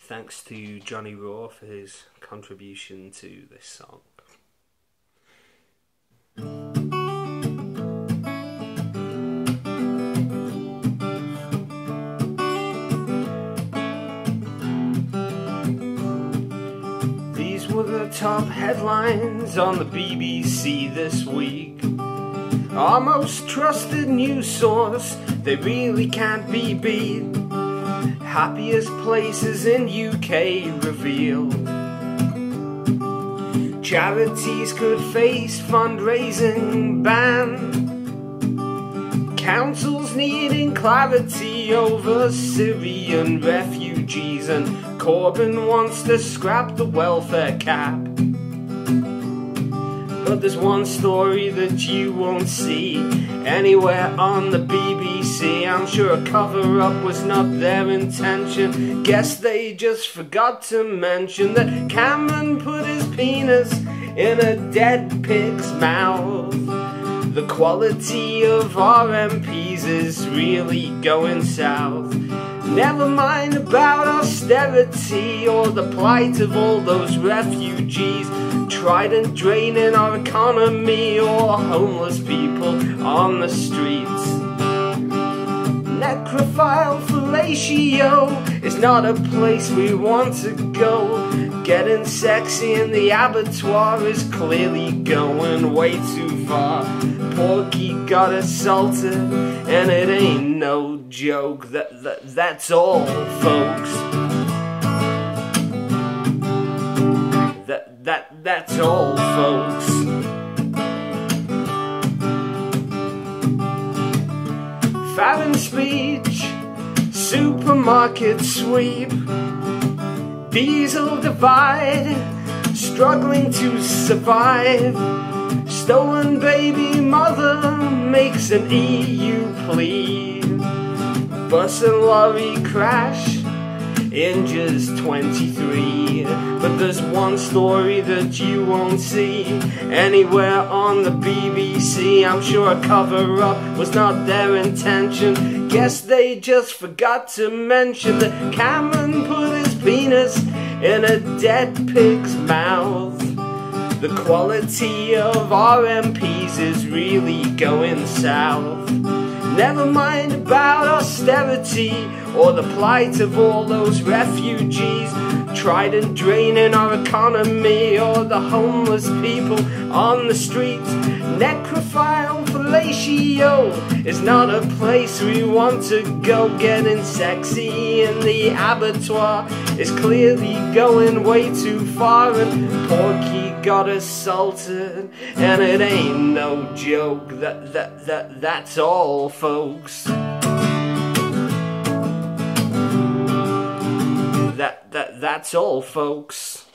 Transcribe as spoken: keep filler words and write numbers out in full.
Thanks to Johnny Raw for his contribution to this song. These were the top headlines on the B B C this week. Our most trusted news source, they really can't be beat. Happiest places in U K revealed. Charities could face fundraising ban. Councils needing clarity over Syrian refugees, and Corbyn wants to scrap the welfare cap. But there's one story that you won't see anywhere on the B B C. I'm sure a cover-up was not their intention. Guess they just forgot to mention that Cameron put his penis in a dead pig's mouth. The quality of our M Ps is really going south. Never mind about austerity or the plight of all those refugees, Trident draining our economy, or homeless people on the streets. Necrophile fellatio is not a place we want to go. Getting sexy in the abattoir is clearly going way too far. Porky got assaulted, and it ain't no joke. That, that that's all, folks. That that that's all, folks. Farron speech, supermarket sweep, diesel divide, struggling to survive. Stolen baby mother makes an E U plea. Bus and lorry crash injures twenty-three. But there's one story that you won't see anywhere on the B B C. I'm sure a cover-up was not their intention. Guess they just forgot to mention that Cameron put his penis in a dead pig's mouth. The quality of our M Ps is really going south. Never mind about austerity or the plight of all those refugees, Trident draining our economy, or the homeless people on the streets. Necrophile fellatio is not a place we want to go. Getting sexy in the abattoir is clearly going way too far, and Porky got assaulted, and it ain't no joke. That that that that's all, folks. That that that's all, folks.